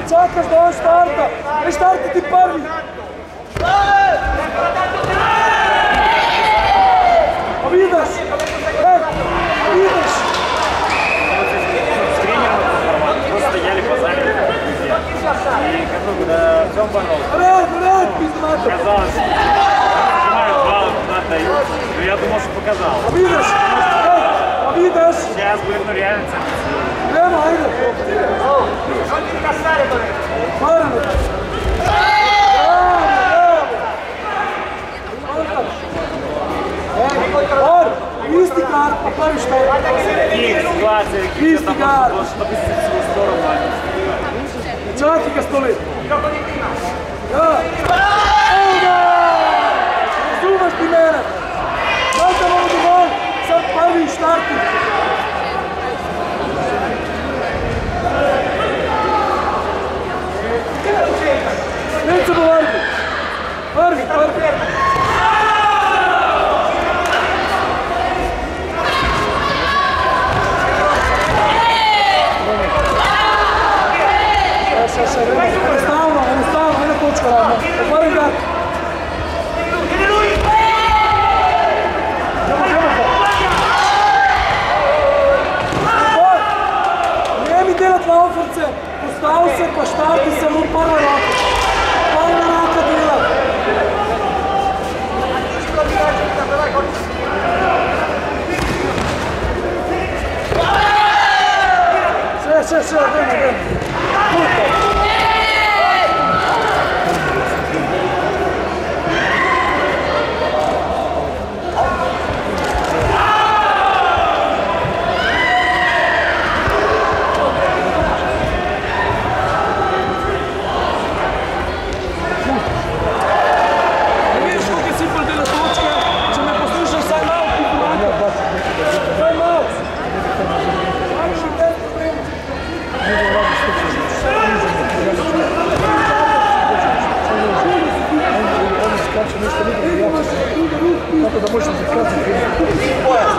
čakaš da on štarta. Ne štarti ti prvi. Pa vidaš. Vidaš. Стояли по заднему. И как да, в чем боролся? Рад, пиздец. Казалось, снимают баллы, куда дают. Но я думал, что показал. Vidiš? Сейчас будет, ну реально центр. Nema, ajde. Maramo. Isti kart, pa prvi što je? Isti kart. Što bi se u storovu manju. Čaki ga stoli. Razumeš ti mene? Znate vam ovdje van, sad prvi štartu. Nećemo prvi. Enostavno, jedna točka radno. Otvaram ga. Nemi delat lauferce, postav se pa štarti se mu prva raka. Prva raka dela. Sve, idemo. Tako da možemo zakratiti pojas.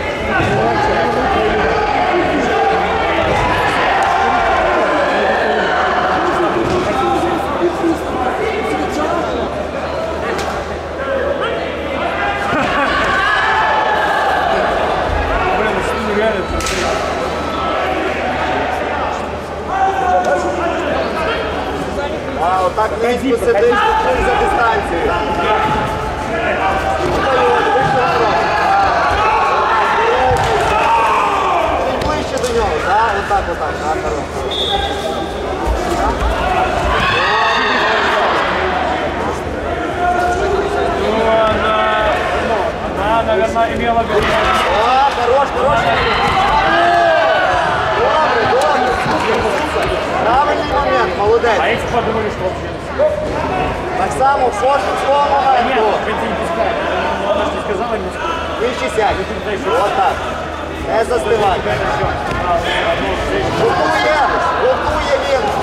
Так низько сидиш, за дистанцію. Чуть ближче до нього, так? Отак. Она, наверное, имела бы... Хорош. Добре. Правильний момент, молодець. А эти подумали, что вообще... Так само, в свого моменту. Нет, не пускай. Она же не сказала ему, что... Вище сядь. Отак. Не застивай. Готує він.